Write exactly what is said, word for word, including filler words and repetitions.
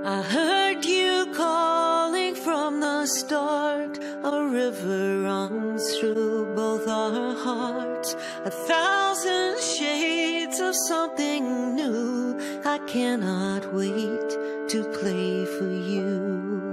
I heard you calling from the start. A river runs through both our hearts. A thousand shades of something new. I cannot wait to play for you.